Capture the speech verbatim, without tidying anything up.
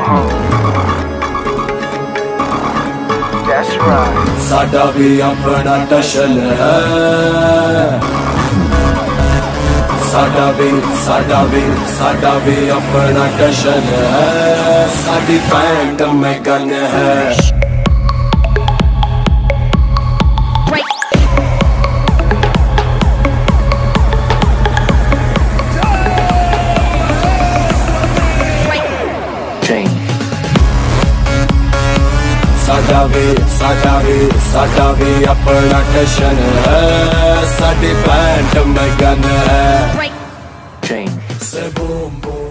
That's right. साडा भी अपना टशन है, साडा भी साडा भी साडा भी अपना टशन है, साडी पैंट में गन है। साडा भी साडा भी साडा भी अपना टशन है, साडी पैंट में गन है। से बूम बूम